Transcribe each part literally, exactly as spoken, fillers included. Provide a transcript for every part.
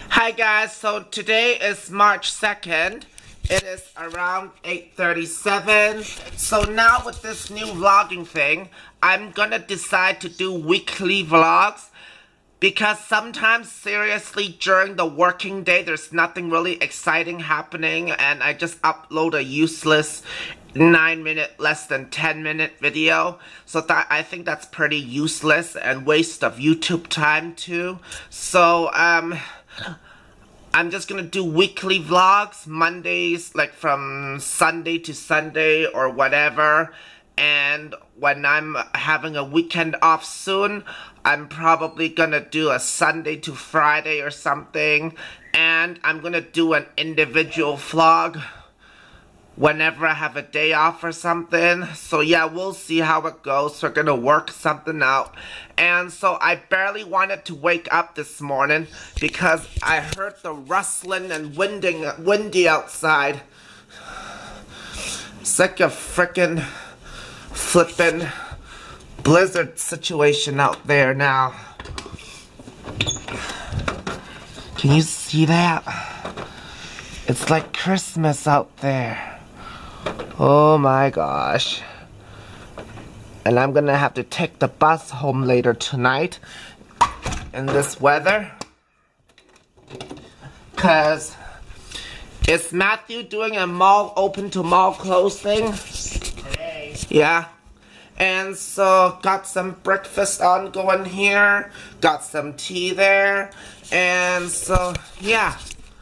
Hi guys, so today is March second. It is around eight thirty-seven. So now with this new vlogging thing, I'm gonna decide to do weekly vlogs because sometimes seriously during the working day there's nothing really exciting happening and I just upload a useless nine minute, less than ten minute video. So that I think that's pretty useless and waste of YouTube time too. So um I'm just gonna do weekly vlogs, Mondays, like from Sunday to Sunday or whatever. And when I'm having a weekend off soon, I'm probably gonna do a Sunday to Friday or something. And I'm gonna do an individual vlog whenever I have a day off or something. So yeah, we'll see how it goes. We're gonna work something out. And so I barely wanted to wake up this morning because I heard the rustling and winding, windy outside. It's like a frickin' flippin' blizzard situation out there now. Can you see that? It's like Christmas out there. Oh my gosh. And I'm gonna have to take the bus home later tonight in this weather. Cause is Matthew doing a mall open to mall close thing? Today. Yeah. And so got some breakfast on going here. Got some tea there. And so yeah.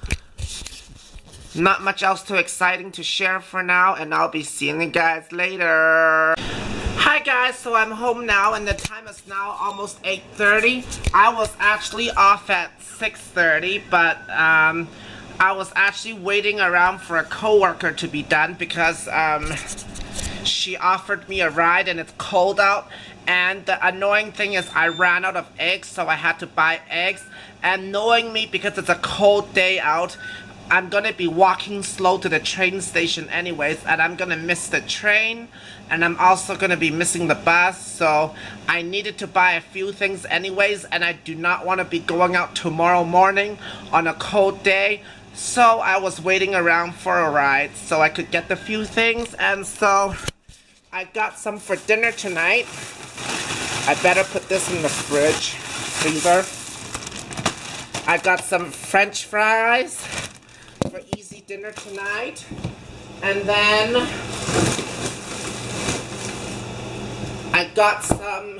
Not much else too exciting to share for now, and I'll be seeing you guys later. Hi guys, so I'm home now and the time is now almost eight thirty. I was actually off at six thirty, but um, I was actually waiting around for a coworker to be done because um, she offered me a ride and it's cold out. And the annoying thing is I ran out of eggs, so I had to buy eggs. And knowing me, because it's a cold day out, I'm gonna be walking slow to the train station anyways, and I'm gonna miss the train, and I'm also gonna be missing the bus, so I needed to buy a few things anyways, and I do not want to be going out tomorrow morning on a cold day, so I was waiting around for a ride so I could get the few things. And so I got some for dinner tonight. I better put this in the fridge, freezer. I got some French fries for easy dinner tonight, and then I got some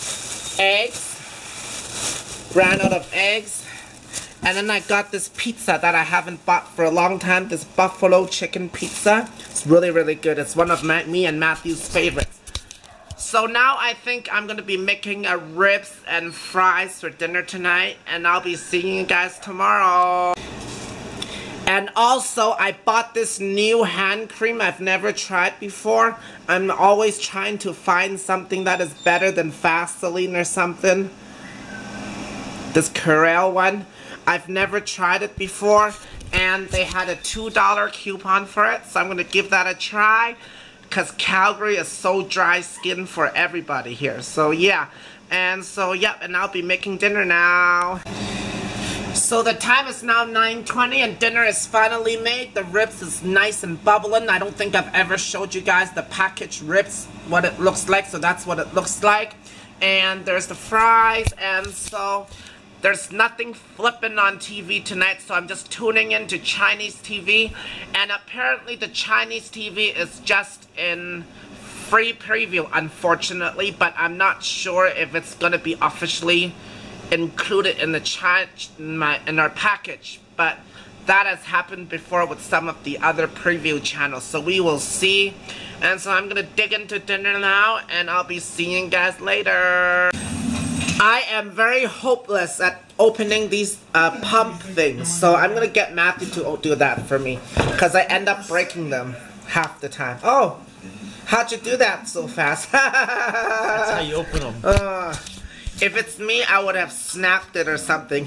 eggs, ran out of eggs, and then I got this pizza that I haven't bought for a long time, this buffalo chicken pizza. It's really really good. It's one of my, me and Matthew's favorites. So now I think I'm gonna be making a ribs and fries for dinner tonight, and I'll be seeing you guys tomorrow. And also, I bought this new hand cream I've never tried before. I'm always trying to find something that is better than Vaseline or something. This Curel one. I've never tried it before, and they had a two dollar coupon for it, so I'm going to give that a try. Because Calgary is so dry skin for everybody here. So yeah, and so yep, and I'll be making dinner now. So the time is now nine twenty and dinner is finally made. The ribs is nice and bubbling. I don't think I've ever showed you guys the packaged ribs, what it looks like. So that's what it looks like. And there's the fries. And so there's nothing flipping on T V tonight. So I'm just tuning into Chinese T V. And apparently the Chinese T V is just in free preview, unfortunately. But I'm not sure if it's going to be officially included in the chi in, my, in our package, but that has happened before with some of the other preview channels, so we will see. And so I'm gonna dig into dinner now, and I'll be seeing you guys later. I am very hopeless at opening these uh, pump things, so I'm gonna get Matthew to do that for me, because I end up breaking them half the time. Oh, how'd you do that so fast? That's how you open them. Uh, If it's me, I would have snapped it or something.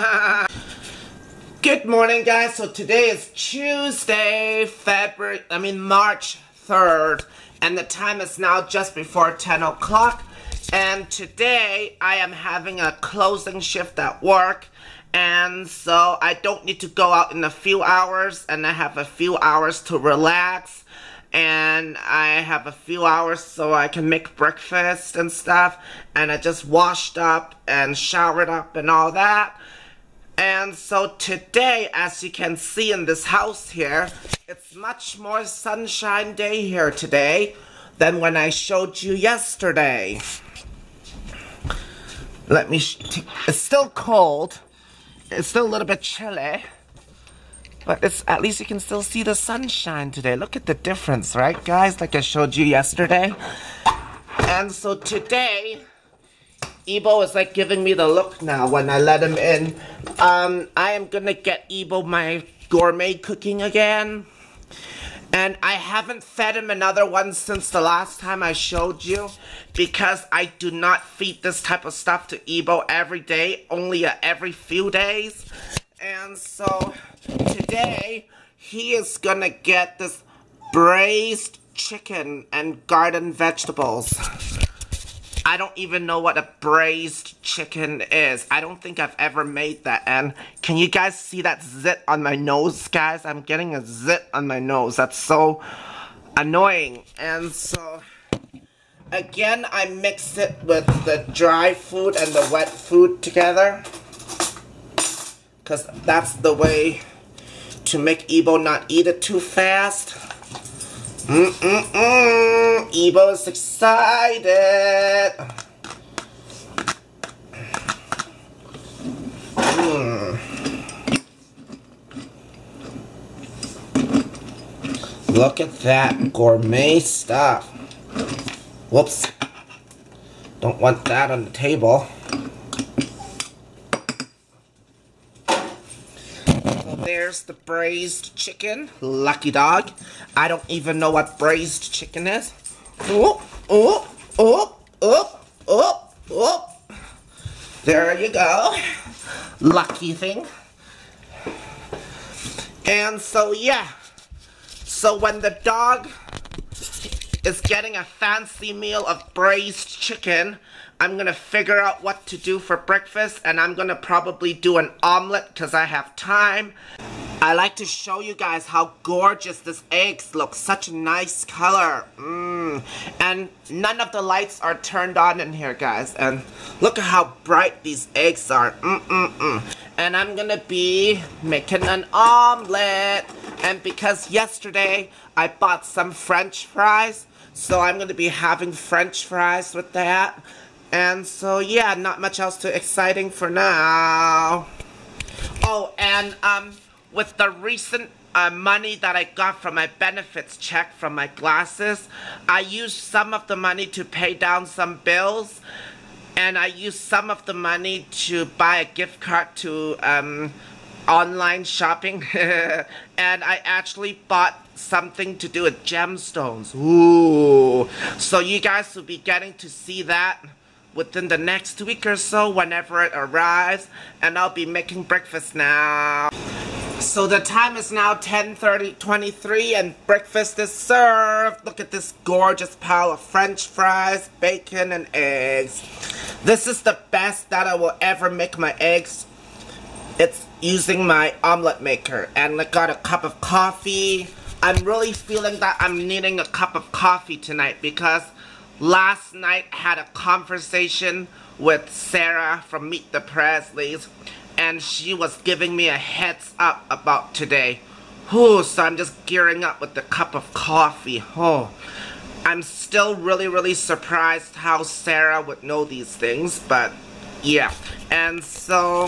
Good morning, guys. So today is Tuesday, February, I mean March third, and the time is now just before ten o'clock. And today I am having a closing shift at work, And so I don't need to go out in a few hours, and I have a few hours to relax, and I have a few hours so I can make breakfast and stuff, and I just washed up and showered up and all that. And so today, as you can see in this house here, it's much more sunshine day here today than when I showed you yesterday. Let me, sh it's still cold. It's still a little bit chilly, but it's at least you can still see the sunshine today. Look at the difference, right, guys? Like I showed you yesterday. And so today, Ebo is like giving me the look now when I let him in. Um, I am gonna get Ebo my gourmet cooking again. And I haven't fed him another one since the last time I showed you, because I do not feed this type of stuff to Ebo every day, only uh, every few days. And so today he is gonna get this braised chicken and garden vegetables. I don't even know what a braised chicken is. I don't think I've ever made that. And can you guys see that zit on my nose, guys? I'm getting a zit on my nose. That's so annoying. And so, again, I mix it with the dry food and the wet food together, because that's the way to make Ebo not eat it too fast. Mm-mm-mm. Ebo is excited. Mm. Look at that gourmet stuff. Whoops. Don't want that on the table. There's the braised chicken. Lucky dog. I don't even know what braised chicken is. Oh, oh, oh, oh, oh, oh. There you go. Lucky thing. And so, yeah. So when the dog is getting a fancy meal of braised chicken, I'm gonna figure out what to do for breakfast, and I'm gonna probably do an omelet because I have time. I like to show you guys how gorgeous this eggs look. Such a nice color. Mmm. And none of the lights are turned on in here, guys. And look at how bright these eggs are. Mm-mm-mm. And I'm gonna be making an omelet. And because yesterday I bought some French fries, so I'm gonna be having French fries with that. And so, yeah, not much else too exciting for now. Oh, and, um... with the recent uh, money that I got from my benefits check from my glasses, I used some of the money to pay down some bills, and I used some of the money to buy a gift card to um, online shopping, and I actually bought something to do with gemstones. Ooh! So you guys will be getting to see that within the next week or so, whenever it arrives, and I'll be making breakfast now. So the time is now ten thirty twenty-three and breakfast is served. Look at this gorgeous pile of French fries, bacon, and eggs. This is the best that I will ever make my eggs. It's using my omelet maker. And I got a cup of coffee. I'm really feeling that I'm needing a cup of coffee tonight, because last night I had a conversation with Sarah from Meet the Presleys, and she was giving me a heads up about today. Oh, so I'm just gearing up with the cup of coffee. Oh, I'm still really, really surprised how Sarah would know these things, but yeah. And so,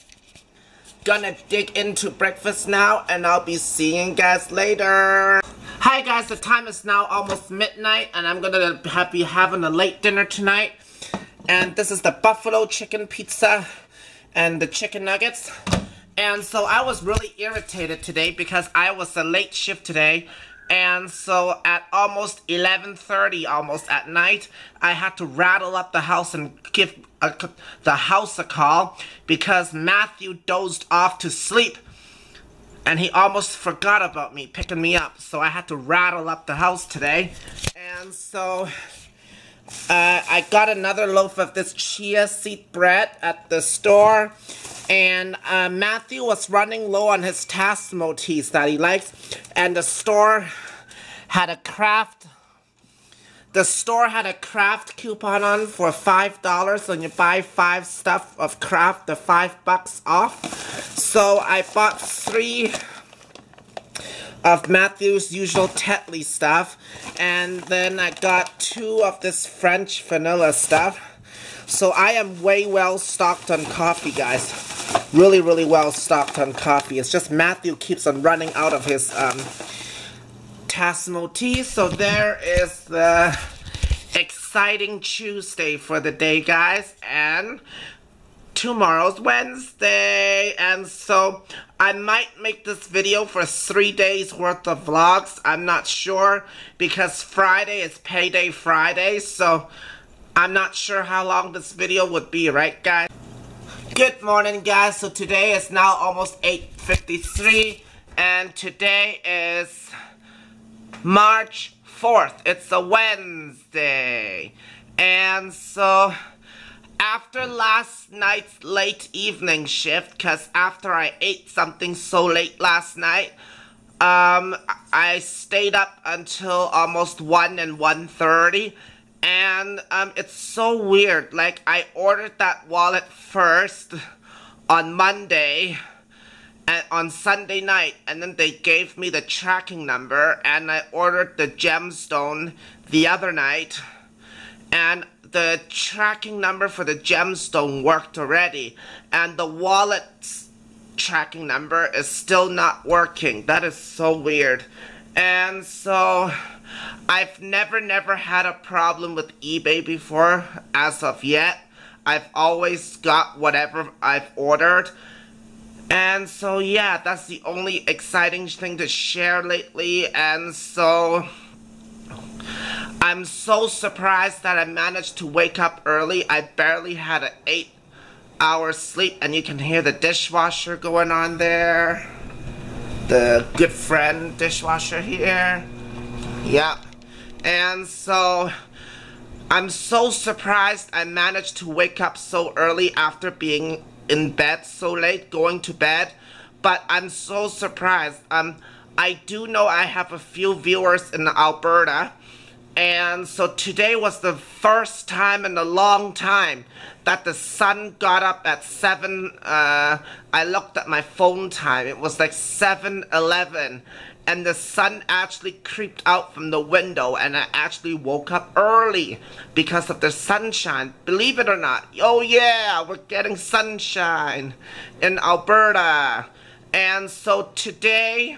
gonna dig into breakfast now, and I'll be seeing you guys later. Hi guys, the time is now almost midnight, and I'm gonna be having a late dinner tonight. And this is the buffalo chicken pizza and the chicken nuggets. And so I was really irritated today because I was a late shift today, and so at almost eleven thirty, almost at night, I had to rattle up the house and give a, the house a call because Matthew dozed off to sleep and he almost forgot about me picking me up, so I had to rattle up the house today. And so Uh, I got another loaf of this chia seed bread at the store, And uh, Matthew was running low on his Tassimo teas that he likes, and the store had a craft the store had a craft coupon on for five dollars. When you buy five stuff of craft, the five bucks off. So I bought three of Matthew's usual Tetley stuff, and then I got two of this French vanilla stuff. So I am way well stocked on coffee, guys. Really, really well stocked on coffee. It's just Matthew keeps on running out of his um, Tassimo tea. So there is the exciting Tuesday for the day, guys. And tomorrow's Wednesday. And so I might make this video for three days worth of vlogs. I'm not sure, because Friday is payday Friday. So I'm not sure how long this video would be, right, guys? Good morning, guys. So today is now almost eight fifty-three, and today is March fourth. It's a Wednesday. And so after last night's late evening shift, because after I ate something so late last night, um, I stayed up until almost one and one thirty. And um, it's so weird. Like, I ordered that wallet first on Monday and on Sunday night, and then they gave me the tracking number, and I ordered the gemstone the other night, and the tracking number for the gemstone worked already, and the wallet's tracking number is still not working. That is so weird. And so I've never, never had a problem with eBay before, as of yet. I've always got whatever I've ordered. And so, yeah, that's the only exciting thing to share lately. And so I'm so surprised that I managed to wake up early. I barely had an eight hour sleep, and you can hear the dishwasher going on there. The good friend dishwasher here. Yep. And so I'm so surprised I managed to wake up so early after being in bed so late, going to bed. But I'm so surprised. Um, I do know I have a few viewers in Alberta. And so today was the first time in a long time that the sun got up at seven. Uh, I looked at my phone time. It was like seven eleven. And the sun actually creeped out from the window, and I actually woke up early because of the sunshine. Believe it or not. Oh yeah, we're getting sunshine in Alberta. And so today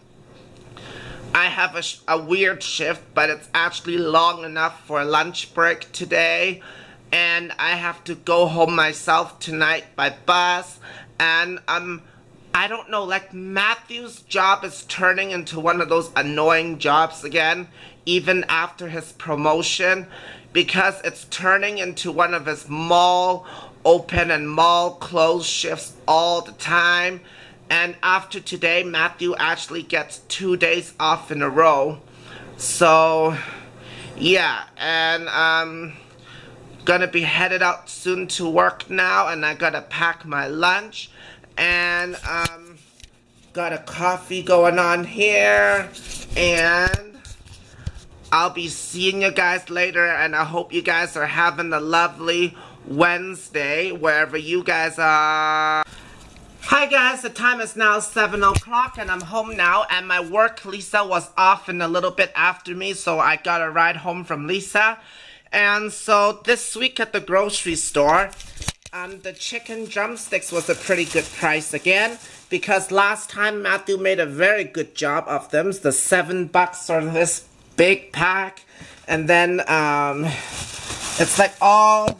I have a, sh a weird shift, but it's actually long enough for a lunch break today. And I have to go home myself tonight by bus. And um, I don't know, like, Matthew's job is turning into one of those annoying jobs again, even after his promotion, because it's turning into one of his mall open and mall close shifts all the time. And after today, Matthew actually gets two days off in a row. So, yeah, and um, gonna be headed out soon to work now, and I gotta pack my lunch, and um, got a coffee going on here, and I'll be seeing you guys later, and I hope you guys are having a lovely Wednesday, wherever you guys are. Hi guys, the time is now seven o'clock and I'm home now, and my work Lisa was off in a little bit after me, so I got a ride home from Lisa. And so this week at the grocery store, um, the chicken drumsticks was a pretty good price again, because last time Matthew made a very good job of them. The seven bucks for this big pack, and then um, it's like all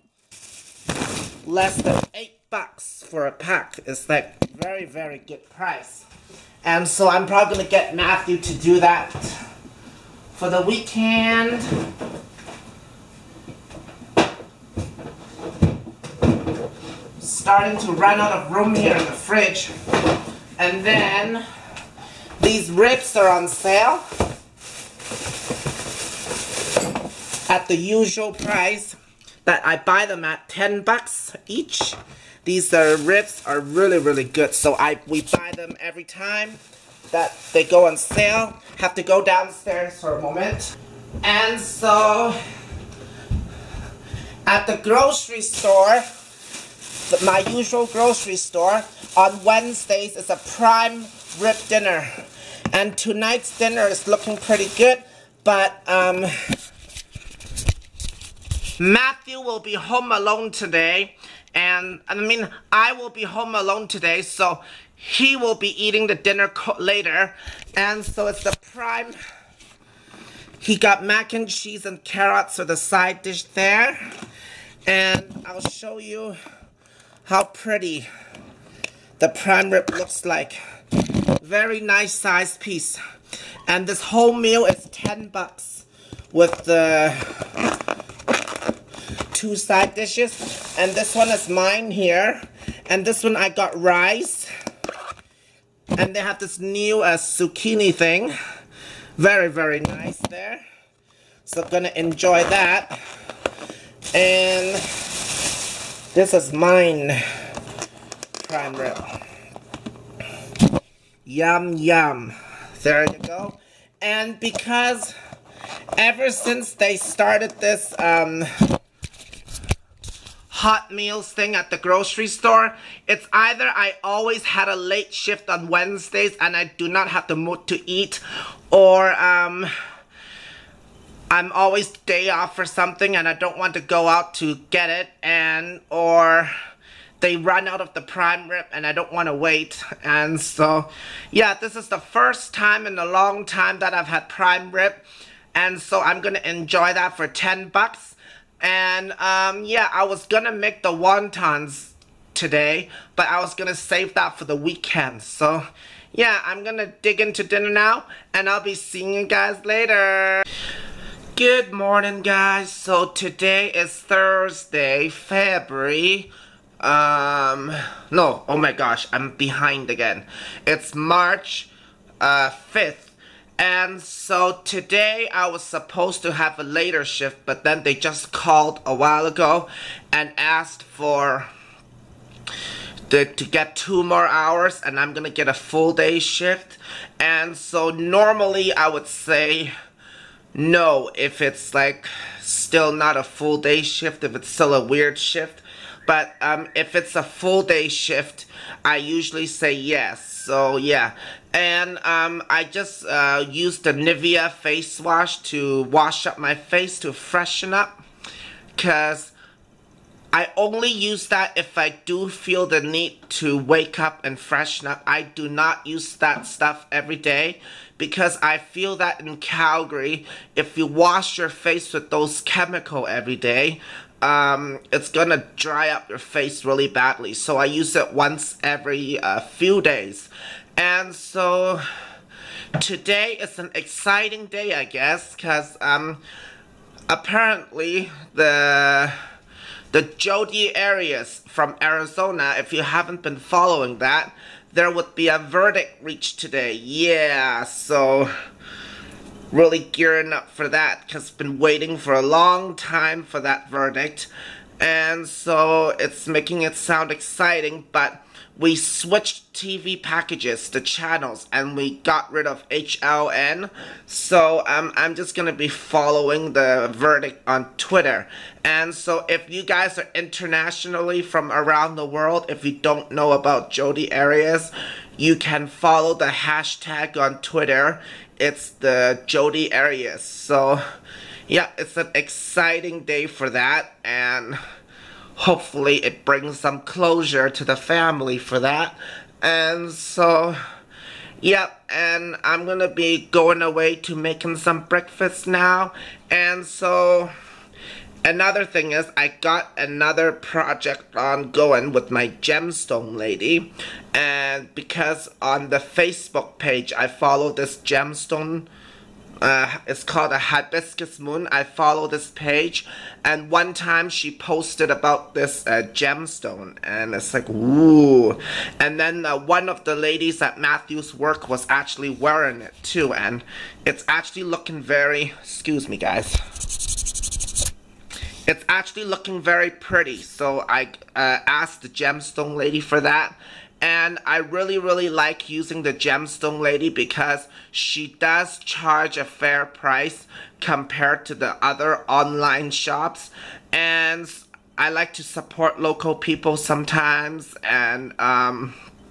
less than eight bucks for a pack. It's like very, very good price. And so I'm probably gonna get Matthew to do that for the weekend. Starting to run out of room here in the fridge. And then these ribs are on sale at the usual price. that I buy them at ten bucks each. These uh, ribs are really, really good. So I we buy them every time that they go on sale. Have to go downstairs for a moment. And so at the grocery store, my usual grocery store, on Wednesdays is a prime rib dinner. And tonight's dinner is looking pretty good, but um, Matthew will be home alone today. And, I mean, I will be home alone today, so he will be eating the dinner co later. And so it's the prime. He got mac and cheese and carrots for the side dish there. And I'll show you how pretty the prime rib looks like. Very nice size piece. And this whole meal is ten bucks with the two side dishes. And this one is mine here. And this one I got rice. And they have this new uh, zucchini thing. Very, very nice there. So I'm gonna enjoy that. And this is mine prime rib. Yum, yum. There you go. And because ever since they started this um, hot meals thing at the grocery store, it's either I always had a late shift on Wednesdays and I do not have the mood to eat, or um, I'm always day off for something and I don't want to go out to get it, and or they run out of the prime rib and I don't want to wait. And so yeah, this is the first time in a long time that I've had prime rib, and so I'm gonna enjoy that for ten bucks. And um, yeah, I was gonna make the wontons today, but I was gonna save that for the weekend. So yeah, I'm gonna dig into dinner now, and I'll be seeing you guys later. Good morning, guys. So today is Thursday, February. Um, no, oh my gosh, I'm behind again. It's March uh, fifth. And so today I was supposed to have a later shift, but then they just called a while ago and asked for the, to get two more hours, and I'm gonna get a full day shift. And so normally I would say no if it's like still not a full day shift, if it's still a weird shift. But um, if it's a full day shift, I usually say yes. So yeah, and um, I just uh, used the Nivea face wash to wash up my face to freshen up, because I only use that if I do feel the need to wake up and freshen up. I do not use that stuff every day, because I feel that in Calgary, if you wash your face with those chemicals every day, Um, it's gonna dry up your face really badly. So I use it once every uh, few days. And so today is an exciting day, I guess, because um, apparently the the Jody areas from Arizona, if you haven't been following that, there would be a verdict reached today. Yeah, so really gearing up for that, because I've been waiting for a long time for that verdict. And so it's making it sound exciting, but we switched T V packages, the channels, and we got rid of H L N. So um, I'm just going to be following the verdict on Twitter. And so if you guys are internationally from around the world, if you don't know about Jody areas, you can follow the hashtag on Twitter. It's the Jody areas. So yeah, it's an exciting day for that, and hopefully it brings some closure to the family for that. And so yeah, and I'm gonna be going away to making some breakfast now. And so another thing is, I got another project ongoing with my gemstone lady. And because on the Facebook page I follow this gemstone, uh, it's called a hibiscus moon. I follow this page, and one time she posted about this uh, gemstone, and it's like, ooh. And then uh, one of the ladies at Matthew's work was actually wearing it too, and it's actually looking very, excuse me guys, It's actually looking very pretty, so I uh, asked the gemstone lady for that. And I really, really like using the gemstone lady because she does charge a fair price compared to the other online shops. And I like to support local people sometimes, and um,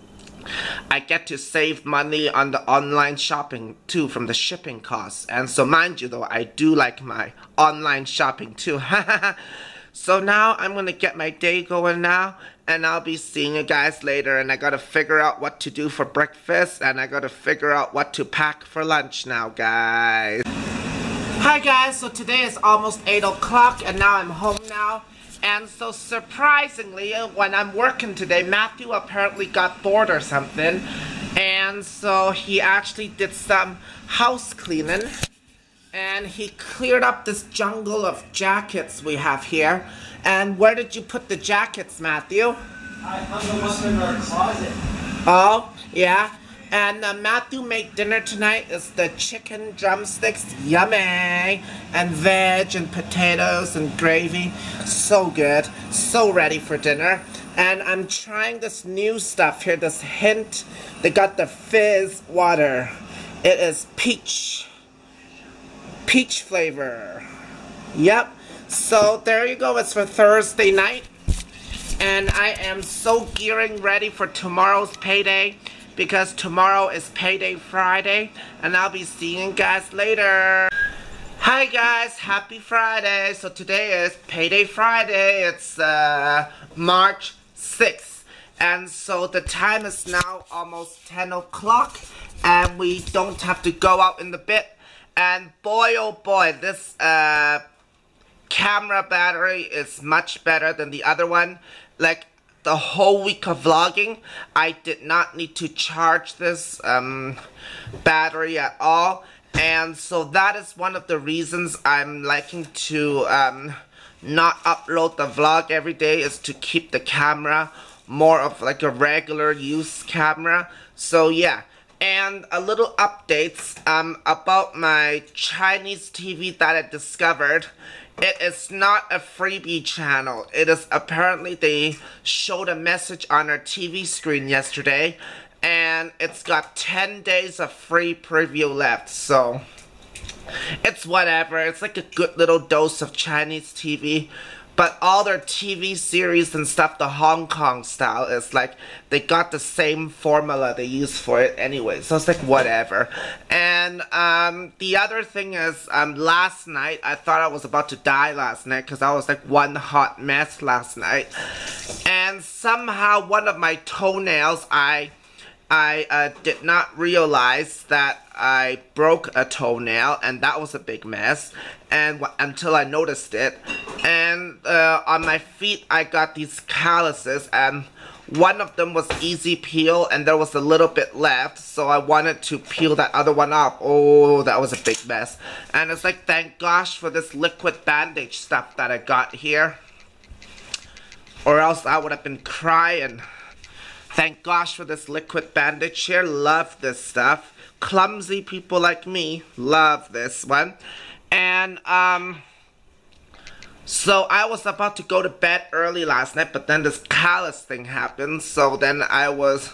I get to save money on the online shopping too from the shipping costs. And so mind you though, I do like my online shopping too. So now I'm gonna get my day going now, and I'll be seeing you guys later. And I gotta figure out what to do for breakfast, and I gotta figure out what to pack for lunch now, guys. Hi guys, so today is almost eight o'clock and now I'm home now. And so surprisingly, when I'm working today, Matthew apparently got bored or something. And so he actually did some house cleaning. And he cleared up this jungle of jackets we have here. And where did you put the jackets, Matthew? I hung them up in our closet. Oh, yeah. And uh, Matthew made dinner tonight. It's the chicken drumsticks, yummy, and veg and potatoes and gravy. So good, so ready for dinner. And I'm trying this new stuff here, this hint. They got the fizz water. It is peach, peach flavor. Yep. So there you go. It's for Thursday night, and I am so gearing ready for tomorrow's payday, because tomorrow is Payday Friday, and I'll be seeing you guys later. Hi guys, happy Friday. So today is Payday Friday. It's uh, March sixth. And so the time is now almost ten o'clock, and we don't have to go out in the bit. And boy oh boy, this uh, camera battery is much better than the other one. Like, the whole week of vlogging, I did not need to charge this um, battery at all. And so that is one of the reasons I'm liking to um, not upload the vlog every day, is to keep the camera more of like a regular use camera. So yeah. And a little updates um, about my Chinese T V that I discovered. It is not a freebie channel. It is apparently, they showed a message on our T V screen yesterday, and it's got ten days of free preview left. So it's whatever. It's like a good little dose of Chinese T V. But all their T V series and stuff, the Hong Kong style, is like, they got the same formula they use for it anyway. So it's like, whatever. And um, the other thing is, um, last night, I thought I was about to die last night, because I was like one hot mess last night. And somehow one of my toenails, I... I uh, did not realize that I broke a toenail, and that was a big mess, and w until I noticed it. And uh, on my feet, I got these calluses, and one of them was easy peel, and there was a little bit left, so I wanted to peel that other one off. Oh, that was a big mess. And it's like, thank gosh for this liquid bandage stuff that I got here, or else I would have been crying. Thank gosh for this liquid bandage here. Love this stuff. Clumsy people like me love this one. And, um, so I was about to go to bed early last night, but then this callus thing happened. So then I was,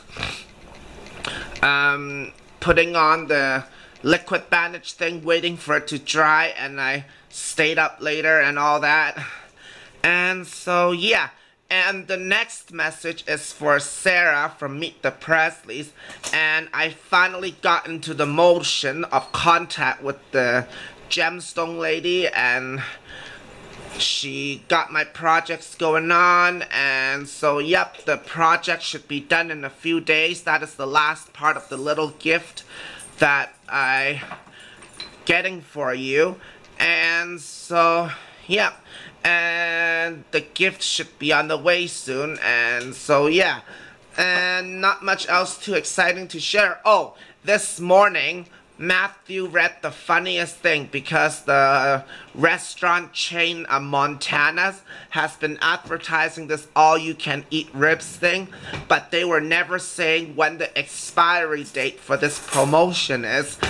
um, putting on the liquid bandage thing, waiting for it to dry, and I stayed up later and all that. And so, yeah. And the next message is for Sarah from Meet the Presleys, and I finally got into the motion of contact with the gemstone lady, and she got my projects going on. And so yep, the project should be done in a few days. That is the last part of the little gift that I getting for you. And so yeah, and the gift should be on the way soon. And so yeah, and not much else too exciting to share. Oh, this morning Matthew read the funniest thing, because the restaurant chain of Montana's has been advertising this all-you-can-eat ribs thing, but they were never saying when the expiry date for this promotion is.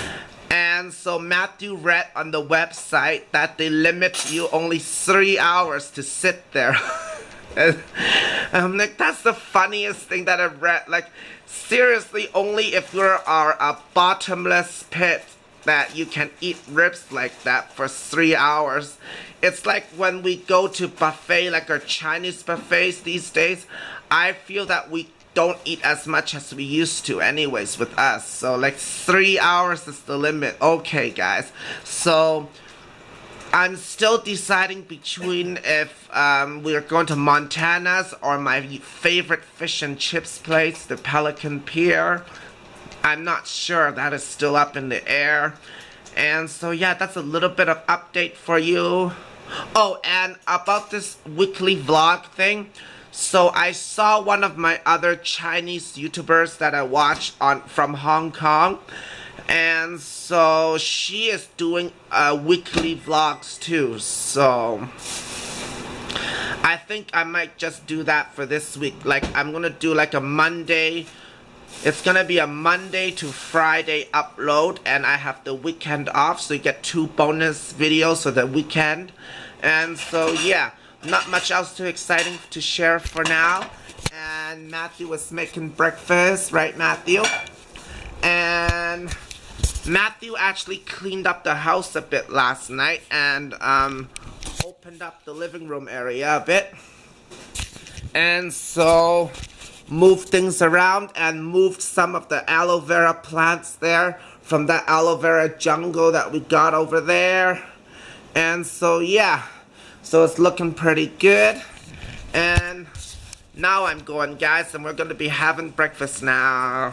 And so Matthew read on the website that they limit you only three hours to sit there. And I'm like, that's the funniest thing that I've read. Like, seriously, only if you are a bottomless pit that you can eat ribs like that for three hours. It's like when we go to buffet, like our Chinese buffets these days, I feel that we don't eat as much as we used to anyways with us. So like three hours is the limit. Okay, guys. So I'm still deciding between if um, we're going to Montana's or my favorite fish and chips place, the Pelican Pier. I'm not sure. That is still up in the air. And so yeah, that's a little bit of update for you. Oh, and about this weekly vlog thing. So I saw one of my other Chinese YouTubers that I watch on from Hong Kong. And so she is doing uh, weekly vlogs too. So I think I might just do that for this week. Like I'm gonna do like a Monday. It's gonna be a Monday to Friday upload, and I have the weekend off, so you get two bonus videos for the weekend. And so yeah, not much else too exciting to share for now. And Matthew was making breakfast, right, Matthew? And Matthew actually cleaned up the house a bit last night and um, opened up the living room area a bit. And so moved things around and moved some of the aloe vera plants there from that aloe vera jungle that we got over there. And so yeah, so it's looking pretty good. And now I'm going, guys, and we're going to be having breakfast now.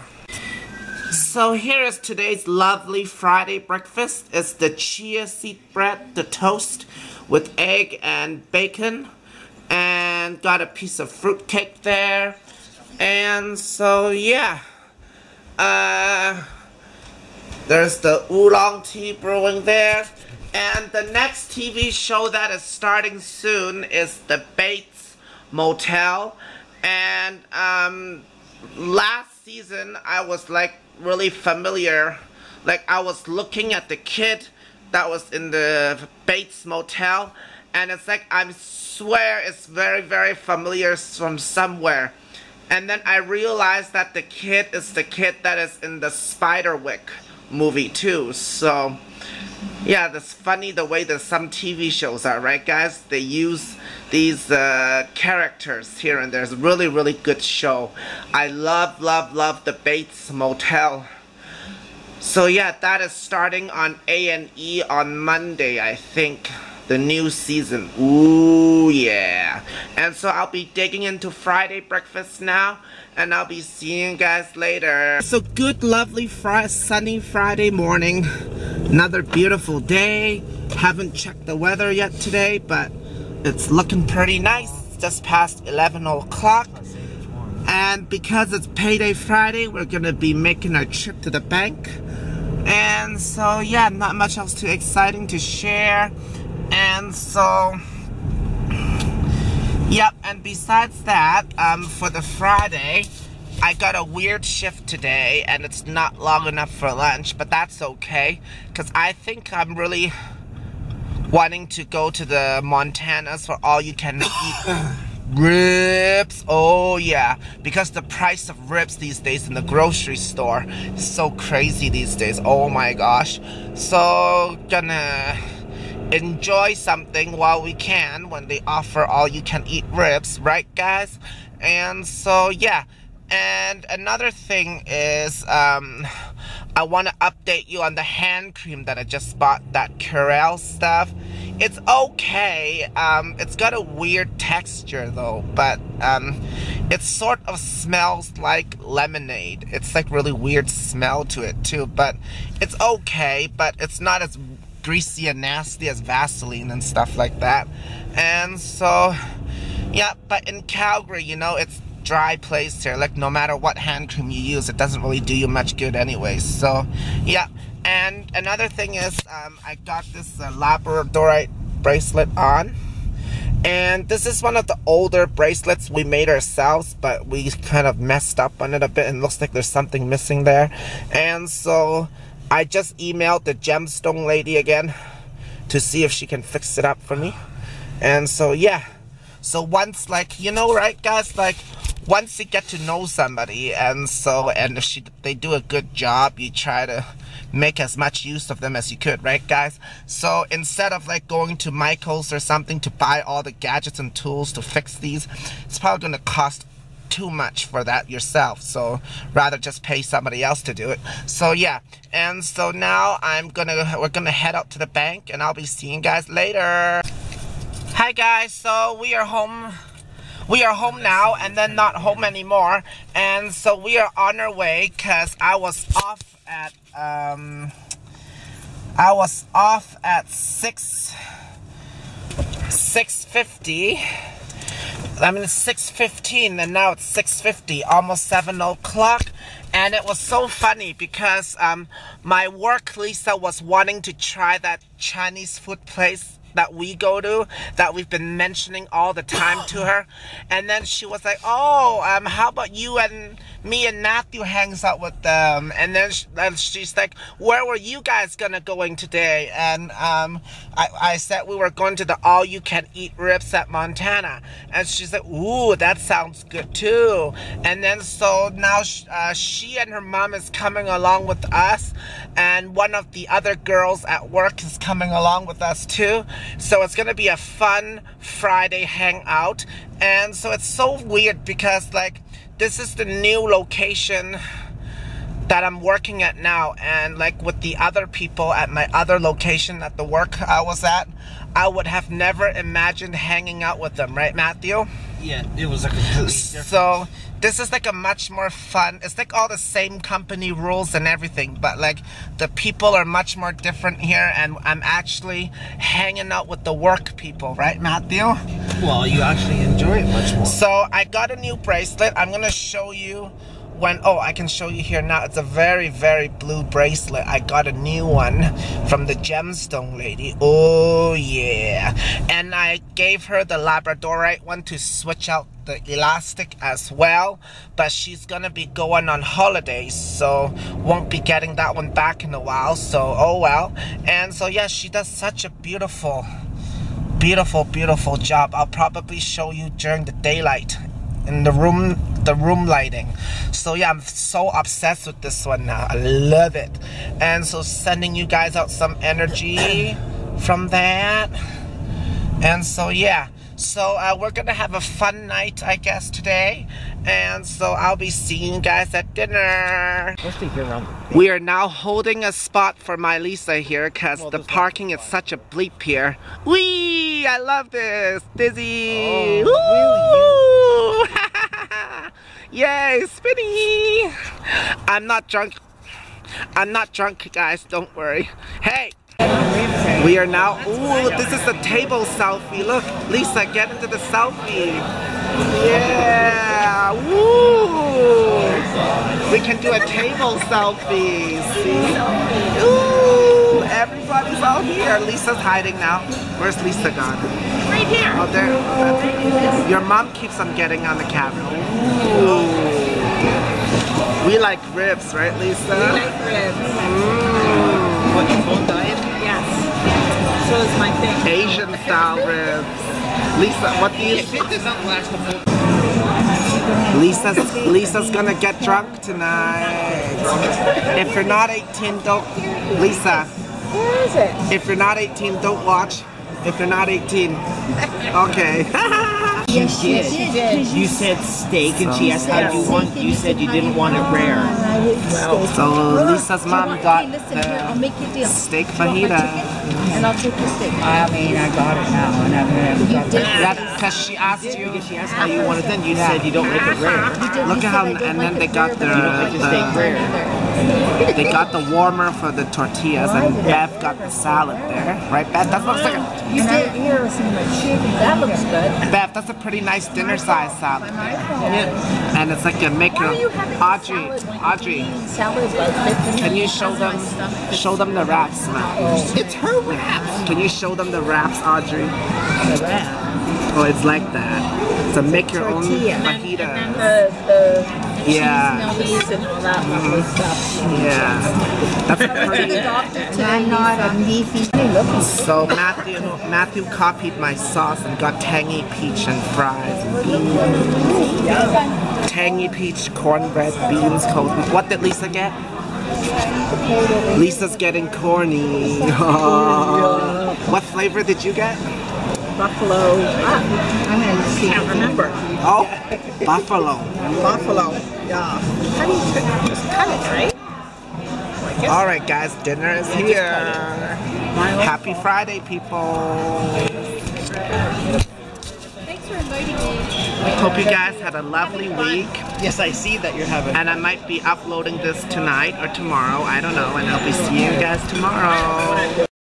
So here is today's lovely Friday breakfast. It's the chia seed bread, the toast with egg and bacon, and got a piece of fruit cake there. And so yeah, uh, there's the oolong tea brewing there. And the next T V show that is starting soon is the Bates Motel. And um, last season I was like really familiar. Like I was looking at the kid that was in the Bates Motel, and it's like I swear it's very very familiar from somewhere. And then I realized that the kid is the kid that is in the Spiderwick movie too. So yeah, that's funny the way that some T V shows are, right guys? They use these uh, characters here and there. It's a really, really good show. I love, love, love the Bates Motel. So yeah, that is starting on A and E on Monday, I think. The new season. Ooh, yeah. And so I'll be digging into Friday breakfast now, and I'll be seeing you guys later. So good, lovely, fri sunny Friday morning. Another beautiful day. Haven't checked the weather yet today, but it's looking pretty nice. It's just past eleven o'clock. And because it's payday Friday, we're gonna be making our trip to the bank. And so yeah, not much else too exciting to share. And so, yep, and besides that, um, for the Friday, I got a weird shift today, and it's not long enough for lunch, but that's okay, because I think I'm really wanting to go to the Montana's for all-you-can-eat ribs. Oh, yeah, because the price of ribs these days in the grocery store is so crazy these days. Oh, my gosh. So, gonna enjoy something while we can when they offer all-you-can-eat ribs, right guys? And so yeah, and another thing is um I want to update you on the hand cream that I just bought, that Curel stuff. It's okay. Um it's got a weird texture though, but um it sort of smells like lemonade. It's like really weird smell to it too, but it's okay, but it's not as greasy and nasty as Vaseline and stuff like that. And so yeah, but in Calgary, you know, it's dry place here. Like no matter what hand cream you use, it doesn't really do you much good anyways. So yeah, and another thing is um, I got this uh, Labradorite bracelet on, and this is one of the older bracelets we made ourselves, but we kind of messed up on it a bit and it looks like there's something missing there. And so I just emailed the gemstone lady again to see if she can fix it up for me. And so yeah, so once, like, you know, right guys, like once you get to know somebody, and so and if she they do a good job, you try to make as much use of them as you could, right guys? So instead of like going to Michael's or something to buy all the gadgets and tools to fix these, it's probably going to cost too much for that yourself, so rather just pay somebody else to do it. So yeah, and so now I'm gonna we're gonna head out to the bank, and I'll be seeing you guys later. Hi guys, so we are home we are home now, and then not home anymore, and so we are on our way because I was off at um I was off at six six fifty. I mean, it's six fifteen and now it's six fifty, almost seven o'clock. And it was so funny because um, my work Lisa was wanting to try that Chinese food place that we go to, that we've been mentioning all the time to her. And then she was like, oh, um, how about you and me and Matthew hangs out with them? And then she, and she's like, where were you guys gonna going today? And um, I, I said we were going to the all-you-can-eat ribs at Montana. And she's like, ooh, that sounds good too. And then so now uh, she and her mom is coming along with us, and one of the other girls at work is coming along with us too. So it's gonna be a fun Friday hangout. And so it's so weird because like this is the new location that I'm working at now, and like with the other people at my other location at the work I was at, I would have never imagined hanging out with them, right Matthew? Yeah, it was a completely different. So this is like a much more fun, it's like all the same company rules and everything, but like the people are much more different here, and I'm actually hanging out with the work people, right Matthew? Well, you actually enjoy it much more. So I got a new bracelet. I'm gonna show you when, oh, I can show you here now. It's a very, very blue bracelet. I got a new one from the gemstone lady. Oh yeah. And I gave her the labradorite one to switch out the elastic as well, but she's gonna be going on holidays, so won't be getting that one back in a while, so oh well. And so yeah, she does such a beautiful beautiful beautiful job. I'll probably show you during the daylight in the room the room lighting. So yeah, I'm so obsessed with this one now. I love it. And so sending you guys out some energy from that. And so yeah, so uh, we're gonna have a fun night, I guess, today. And so I'll be seeing you guys at dinner. We are now holding a spot for my Lisa here because well, the parking is such a bleep here. Whee! I love this! Dizzy! Oh, really? Yay! Spinny! I'm not drunk. I'm not drunk, guys. Don't worry. Hey! We are now, ooh, this is the table selfie. Look, Lisa, get into the selfie. Yeah, woo! We can do a table selfie, see? Ooh, everybody's all here. Lisa's hiding now. Where's Lisa gone? Right here. Oh, there. Uh, your mom keeps on getting on the camera. Ooh. We like ribs, right, Lisa? We like ribs. Mm. What, you both diet? Yes. So is my thing. Asian style ribs. Lisa, what do you think? It doesn't last the full. Lisa's Lisa's gonna get drunk tonight. If you're not eighteen, don't. Lisa. Where is it? If you're not eighteen, don't watch. If you're not eighteen, okay. Yes, she did. She did. You said steak, and she asked how you want. You said you didn't want it rare. Well, so Lisa's mom got the steak fajita. And I'll take the steak. I mean, I got it now, and I've never got it. That's because she asked you. Because she asked how you want it then. You said you don't make it rare. Look at how, and then they got the, You don't make the steak rare. they got the warmer for the tortillas, and Bev got the salad there. Right, Bev? That looks like a... You did hear some chicken. That looks good. Bev, that's a pretty nice dinner size salad. Yeah. And it's like a make your... Audrey, Audrey, can you show them, show them the wraps now? It's her wraps. Can you show them the wraps, Audrey? The wrap. Oh, it's like that. So make your own Tortilla. fajita. And then the, the Yeah. cheese and all that lovely stuff. Yeah. That's pretty. And I'm not a beefy. So Matthew, Matthew copied my sauce and got tangy peach and fries and beans. Tangy peach, cornbread, beans, coconut. What did Lisa get? Lisa's getting corny. What flavor did you get? Buffalo. Ah, I'm gonna see. Can't remember. Oh, buffalo. Buffalo. Yeah. How do you just cut it, right? All right, guys, dinner is here. Happy Friday, people. Thanks for inviting me. Hope you guys had a lovely week. Yes, I see that you're having. And I might be uploading this tonight or tomorrow. I don't know. And I'll be seeing you guys tomorrow.